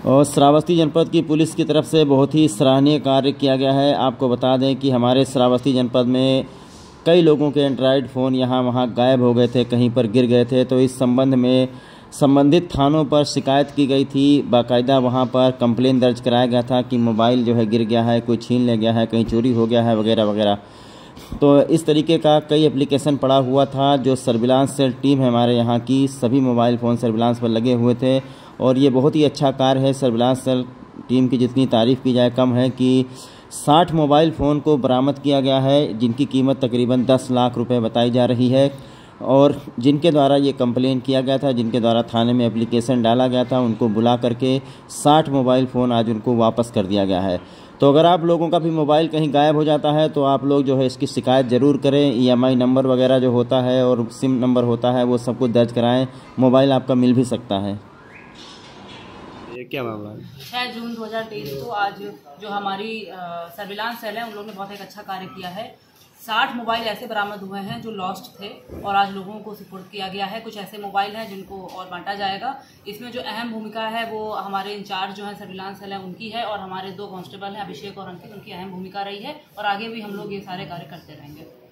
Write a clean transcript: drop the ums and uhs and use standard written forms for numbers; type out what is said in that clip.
और श्रावस्ती जनपद की पुलिस की तरफ से बहुत ही सराहनीय कार्य किया गया है। आपको बता दें कि हमारे श्रावस्ती जनपद में कई लोगों के एंड्रॉयड फ़ोन यहाँ वहाँ गायब हो गए थे, कहीं पर गिर गए थे। तो इस संबंध में संबंधित थानों पर शिकायत की गई थी, बाकायदा वहाँ पर कंप्लेन दर्ज कराया गया था कि मोबाइल जो है गिर गया है, कोई छीन ले गया है, कहीं चोरी हो गया है वगैरह वगैरह। तो इस तरीके का कई एप्लीकेशन पड़ा हुआ था। जो सर्विलांस सेल टीम है हमारे यहाँ की, सभी मोबाइल फ़ोन सर्विलांस पर लगे हुए थे और ये बहुत ही अच्छा कार्य है। सर्विलांस सेल टीम की जितनी तारीफ़ की जाए कम है कि 60 मोबाइल फ़ोन को बरामद किया गया है, जिनकी कीमत तकरीबन 10 लाख रुपए बताई जा रही है। और जिनके द्वारा ये कंप्लेन किया गया था, जिनके द्वारा थाने में एप्लीकेशन डाला गया था, उनको बुला करके 60 मोबाइल फ़ोन आज उनको वापस कर दिया गया है। तो अगर आप लोगों का भी मोबाइल कहीं गायब हो जाता है तो आप लोग जो है इसकी शिकायत ज़रूर करें। EMI नंबर वगैरह जो होता है और सिम नंबर होता है वो सब कुछ दर्ज कराएं, मोबाइल आपका मिल भी सकता है। ये क्या मामला है? 6 जून 2023 को आज जो हमारी सर्विलांस सेल है उन लोगों ने बहुत एक अच्छा कार्य किया है। 60 मोबाइल ऐसे बरामद हुए हैं जो लॉस्ट थे और आज लोगों को सुपुर्द किया गया है। कुछ ऐसे मोबाइल हैं जिनको और बांटा जाएगा। इसमें जो अहम भूमिका है वो हमारे इंचार्ज जो है सर्विलांस सेल है उनकी है और हमारे 2 कांस्टेबल हैं, अभिषेक और अंकित, उनकी अहम भूमिका रही है और आगे भी हम लोग ये सारे कार्य करते रहेंगे।